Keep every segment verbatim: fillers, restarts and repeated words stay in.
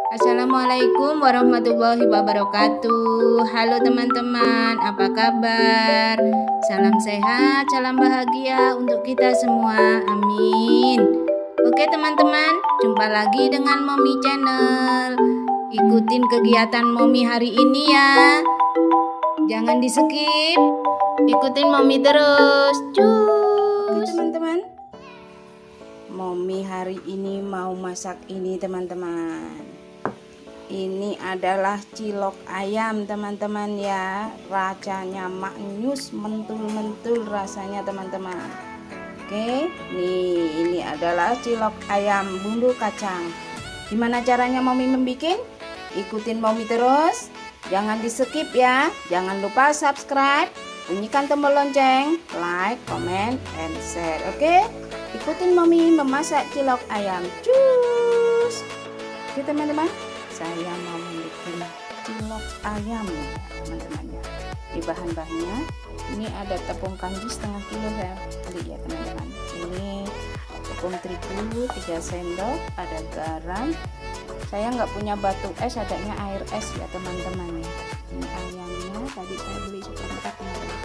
Assalamualaikum warahmatullahi wabarakatuh. Halo teman-teman, apa kabar? Salam sehat, salam bahagia untuk kita semua. Amin. Oke teman-teman, jumpa lagi dengan Mommy Channel. Ikutin kegiatan Mommy hari ini ya. Jangan di skip. Ikutin Mommy terus. Cus. Oke teman-teman, Mommy hari ini mau masak ini teman-teman. Ini adalah cilok ayam teman-teman ya. Rasanya maknyus, mentul-mentul rasanya teman-teman. Oke, nih ini adalah cilok ayam bumbu kacang. Gimana caranya Mommy membuat? Ikutin Mommy terus. Jangan di skip ya. Jangan lupa subscribe, bunyikan tombol lonceng, like, comment, and share. Oke, ikutin Mommy memasak cilok ayam. Cus. Oke teman-teman, saya mau bikin cilok ayam teman-teman ya. Di bahan-bahannya ini ada tepung kanji setengah kilo saya beli ya teman-teman. Ini tepung terigu tiga sendok, ada garam. Saya nggak punya batu es, adanya air es ya teman-teman ya. Ini ayamnya tadi saya beli seperempat teman-teman.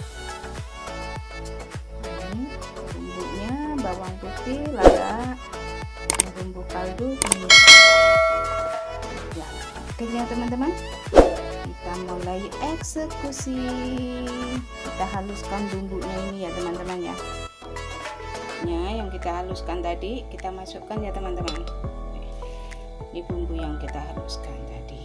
Ini bumbunya bawang putih, lada, bumbu kaldu, ini. Ya, oke ya teman-teman, kita mulai eksekusi. Kita haluskan bumbunya ini ya teman-teman ya. Nah, yang kita haluskan tadi kita masukkan ya teman-teman. Ini bumbu yang kita haluskan tadi.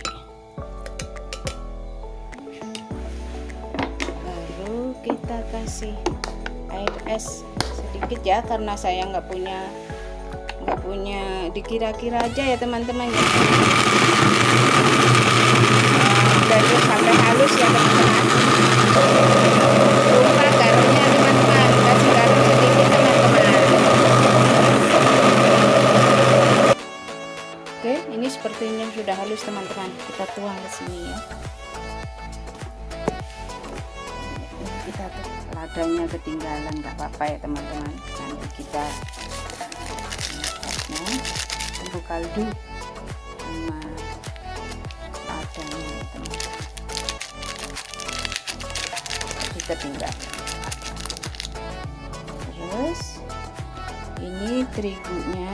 Baru kita kasih air es sedikit ya, karena saya nggak punya nggak punya dikira-kira aja ya teman-teman ya. Baru sampai halus ya teman-teman. Lupa garamnya teman-teman, kasih garam sedikit teman-teman. Oke, ini sepertinya sudah halus teman-teman. Kita tuang ke sini ya. Kita tuh ladanya ketinggalan, nggak apa-apa ya teman-teman. Nanti kita bumbu kaldu sama ladanya ya teman-teman. Kita tinggal. Terus ini terigunya.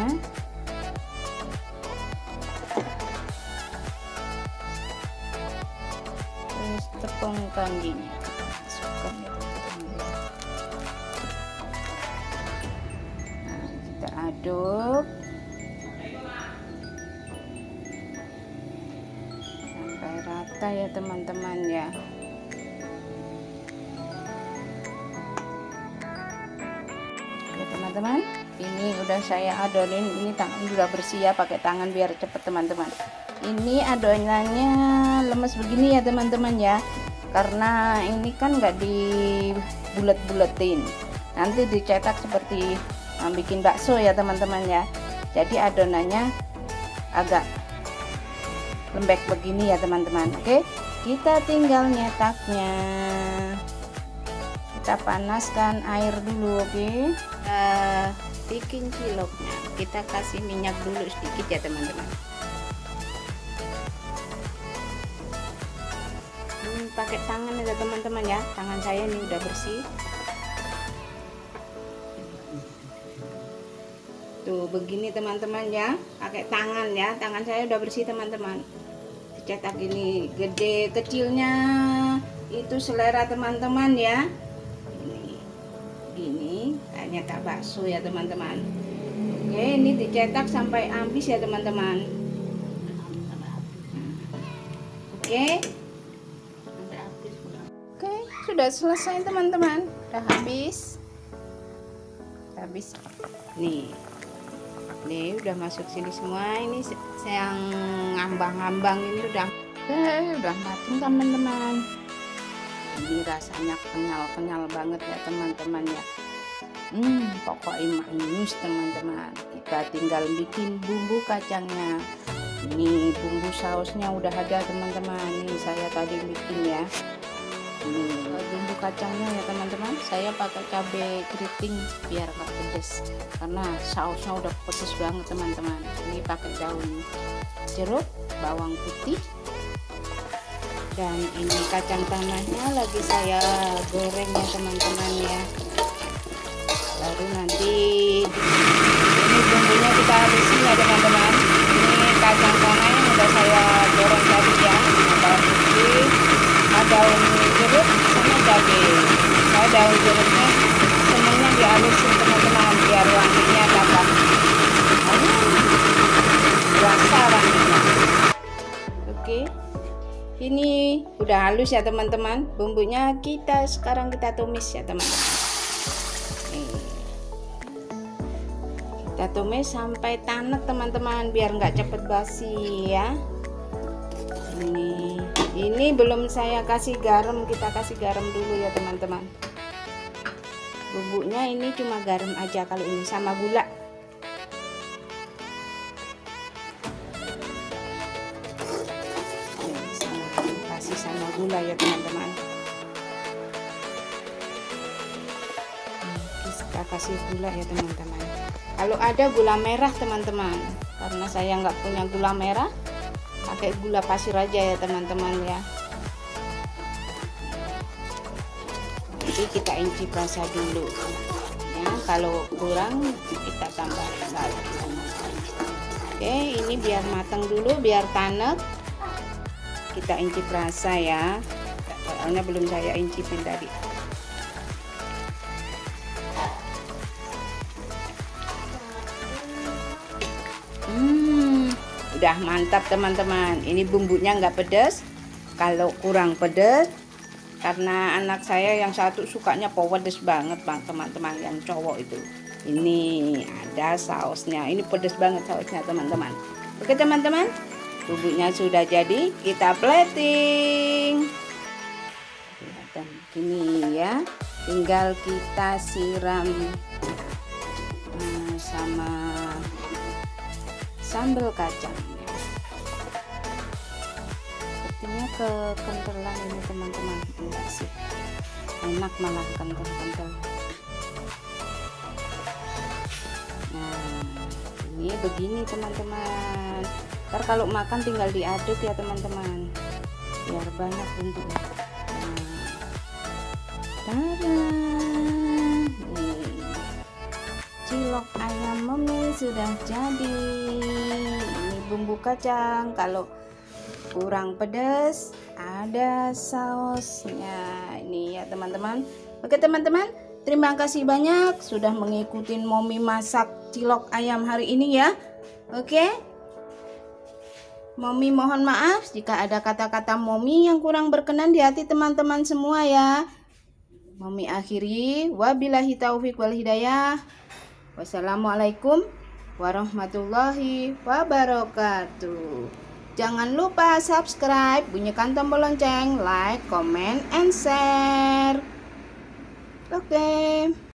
Terus tepung kanjinya masukkan ya teman-teman. Nah, kita aduk sampai rata ya teman-teman ya. Oke teman-teman, ini udah saya adonin. Ini tangan udah bersih ya, pakai tangan biar cepet teman-teman. Ini adonannya lemes begini ya teman-teman ya, karena ini kan nggak dibulet-buletin, nanti dicetak seperti um, bikin bakso ya teman-teman ya. Jadi adonannya agak lembek begini ya teman-teman. Oke, kita tinggal nyetaknya. Kita panaskan air dulu. Oke, uh, bikin ciloknya kita kasih minyak dulu sedikit ya teman-teman. Ini pakai tangan ya teman-teman ya, tangan saya ini udah bersih tuh begini teman-teman ya, pakai tangan ya, tangan saya udah bersih teman-teman. Dicetak gini, gede kecilnya itu selera teman-teman ya. Ini gini kayaknya tak bakso ya teman-teman. Oke, ini dicetak sampai habis ya teman-teman. Oke, oke sudah selesai teman-teman, udah habis habis nih. Nih udah masuk sini semua. Ini yang ngambang-ngambang ini udah eh, udah matang teman-teman. Ini rasanya kenyal-kenyal banget ya teman-teman ya. Hmm, pokoknya manis teman-teman. Kita tinggal bikin bumbu kacangnya. Ini bumbu sausnya udah ada teman-teman. Ini saya tadi bikin ya. Ini bumbu kacangnya ya teman-teman, saya pakai cabai keriting biar nggak pedes, karena sausnya udah pedes banget teman-teman. Ini pakai daun jeruk, bawang putih, dan ini kacang tanahnya lagi saya goreng ya teman-teman ya. Baru nanti ini bumbunya kita habisin ya teman-teman. Ini kacang tanah yang udah saya goreng tadi ya, bawang putih, daun jeruk sama cabai. Saya daun jeruknya semuanya dihalusin teman-teman biar wanginya dapat rasa wanginya. Oke, ini udah halus ya teman-teman. Bumbunya kita sekarang kita tumis ya teman-teman. Kita tumis sampai tanek teman-teman biar nggak cepet basi ya. Ini ini belum saya kasih garam, kita kasih garam dulu ya teman-teman. Bumbunya ini cuma garam aja kalau ini, sama gula. Kasih sama gula ya teman-teman. Kita kasih gula ya teman-teman. Kalau ada gula merah teman-teman, karena saya nggak punya gula merah, pakai gula pasir aja ya teman-teman ya. Nanti kita incip rasa dulu ya, kalau kurang kita tambahin lagi. Oke, ini biar matang dulu, biar tanek, kita incip rasa ya, soalnya belum saya incipin tadi. Hmm, udah mantap teman-teman. Ini bumbunya nggak pedas. Kalau kurang pedas, karena anak saya yang satu sukanya pedes banget bang teman-teman, yang cowok itu. Ini ada sausnya. Ini pedas banget sausnya teman-teman. Oke teman-teman, bumbunya sudah jadi, kita plating. Dan gini ya, tinggal kita siram nah, sama sambal kacangnya. Sepertinya kekentelan ini teman-teman, enggak sih, enak malah kental-kental. Nah ini begini teman-teman. Ntar kalau makan tinggal diaduk ya teman-teman, biar banyak bumbunya. Nah, cilok ayam Mami sudah jadi. Ini bumbu kacang, kalau kurang pedas ada sausnya ini ya teman-teman. Oke teman-teman, terima kasih banyak sudah mengikuti Mami masak cilok ayam hari ini ya. Oke, Mami mohon maaf jika ada kata-kata Mami yang kurang berkenan di hati teman-teman semua ya. Mami akhiri, wabillahi taufik wal hidayah. Wassalamualaikum warahmatullahi wabarakatuh. Jangan lupa subscribe, bunyikan tombol lonceng, like, comment, and share. Oke.